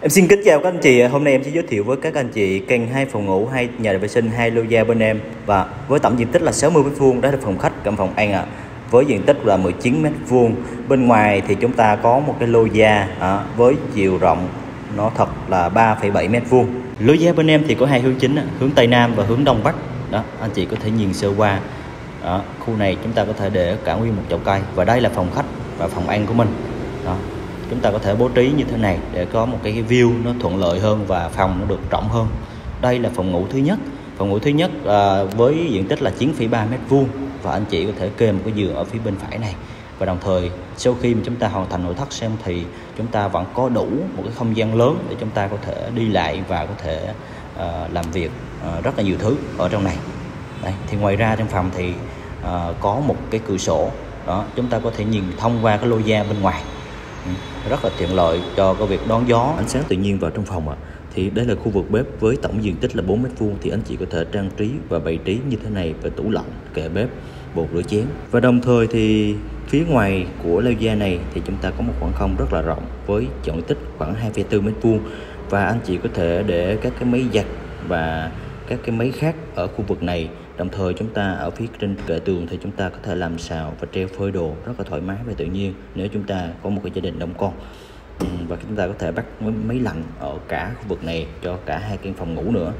Em xin kính chào các anh chị. Hôm nay em sẽ giới thiệu với các anh chị căn 2 phòng ngủ, 2 nhà vệ sinh, 2 lô gia bên em, và với tổng diện tích là 60 m². Đó là phòng khách cộng phòng ăn với diện tích là 19 m². Bên ngoài thì chúng ta có một cái lô gia với chiều rộng nó thật là 3,7 m². Lô gia bên em thì có hai hướng chính, hướng Tây Nam và hướng Đông Bắc. Đó, anh chị có thể nhìn sơ qua. Đó, khu này chúng ta có thể để cả nguyên một chậu cây, và đây là phòng khách và phòng ăn của mình. Đó, chúng ta có thể bố trí như thế này để có một cái view nó thuận lợi hơn và phòng nó được rộng hơn. Đây là phòng ngủ thứ nhất. Phòng ngủ thứ nhất với diện tích là 9,3 m², và anh chị có thể kê một cái giường ở phía bên phải này. Và đồng thời sau khi mà chúng ta hoàn thành nội thất xem thì chúng ta vẫn có đủ một cái không gian lớn để chúng ta có thể đi lại và có thể làm việc rất là nhiều thứ ở trong này. Đây, thì ngoài ra trong phòng thì có một cái cửa sổ. Đó, chúng ta có thể nhìn thông qua cái lô gia bên ngoài, rất là tiện lợi cho cái việc đón gió, ánh sáng tự nhiên vào trong phòng Thì đây là khu vực bếp với tổng diện tích là 4 m², thì anh chị có thể trang trí và bày trí như thế này về tủ lạnh, kệ bếp, bồn rửa chén. Và đồng thời thì phía ngoài của lô gia này thì chúng ta có một khoảng không rất là rộng với tổng diện tích khoảng 2,4 m², và anh chị có thể để các cái máy giặt và các cái máy khác ở khu vực này. Đồng thời chúng ta ở phía trên kệ tường thì chúng ta có thể làm xào và treo phơi đồ rất là thoải mái và tự nhiên nếu chúng ta có một cái gia đình đông con. Và chúng ta có thể bắt máy lạnh ở cả khu vực này cho cả hai căn phòng ngủ nữa.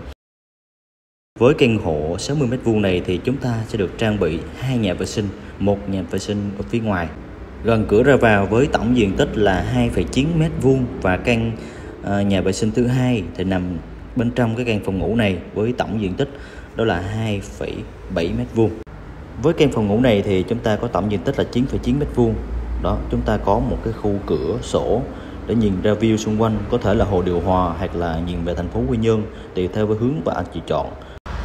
Với căn hộ 60 m² này thì chúng ta sẽ được trang bị 2 nhà vệ sinh, 1 nhà vệ sinh ở phía ngoài gần cửa ra vào với tổng diện tích là 2,9 m², và căn nhà vệ sinh thứ hai thì nằm bên trong cái căn phòng ngủ này với tổng diện tích đó là 2,7 m². Với căn phòng ngủ này thì chúng ta có tổng diện tích là 9,9 m². Đó, chúng ta có một cái khu cửa sổ để nhìn ra view xung quanh, có thể là hồ Điều Hòa hoặc là nhìn về thành phố Quy Nhơn, tùy theo với hướng và anh chị chọn.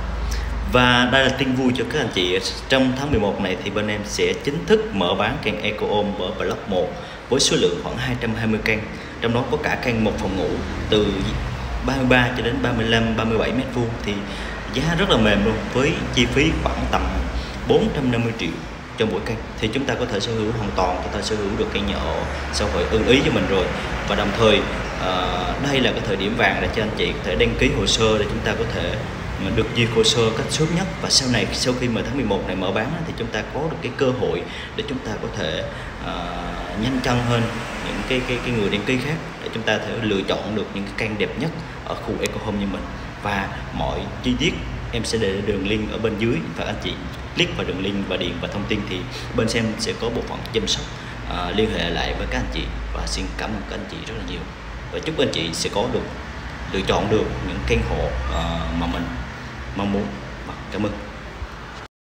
Và đây là tin vui cho các anh chị, trong tháng 11 này thì bên em sẽ chính thức mở bán căn Ecohome ở Block 1 với số lượng khoảng 220 căn, trong đó có cả căn một phòng ngủ từ 33 cho đến 35, 37 m², thì giá rất là mềm luôn, với chi phí khoảng tầm 450 triệu cho mỗi căn thì chúng ta có thể sở hữu hoàn toàn, chúng ta sở hữu được căn nhà ở xã hội ưng ý cho mình rồi. Và đồng thời đây là cái thời điểm vàng để cho anh chị có thể đăng ký hồ sơ để chúng ta có thể được duyệt hồ sơ cách sớm nhất, và sau này sau khi mà tháng 11 này mở bán thì chúng ta có được cái cơ hội để chúng ta có thể nhanh chân hơn những cái người đăng ký khác, để chúng ta thể lựa chọn được những cái căn đẹp nhất ở khu Ecohome như mình. Và mọi chi tiết em sẽ để đường link ở bên dưới, và anh chị click vào đường link và điền và thông tin thì bên xem sẽ có bộ phận chăm sóc liên hệ lại với các anh chị. Và xin cảm ơn các anh chị rất là nhiều, và chúc anh chị sẽ có được lựa chọn được những căn hộ mà mình mong muốn. Cảm ơn.